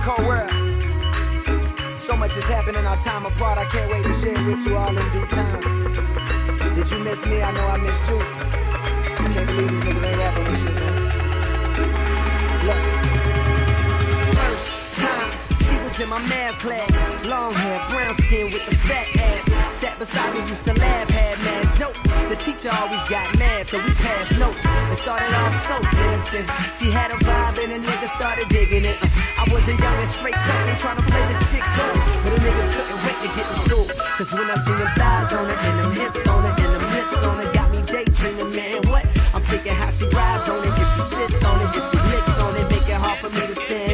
cold world. So much has happened in our time apart, I can't wait to share it with you all in due time. Did you miss me? I know I missed you. I can't believe these niggas ain't rapping this shit, man. Look. First time, she was in my math class. Long hair, brown skin with the fat ass. Sat beside me, used to laugh, had mad jokes. The teacher always got mad, so we passed notes. It started off so innocent. She had a vibe and a nigga started digging it. I wasn't young and straight touching, trying to play this shit cool. But a nigga couldn't wait to get to school. Cause when I seen them thighs on it, and them hips on it, and them lips on it, got me daydreaming, man, what? I'm thinking how she rides on it, if she sits on it, if she licks on it, make it hard for me to stand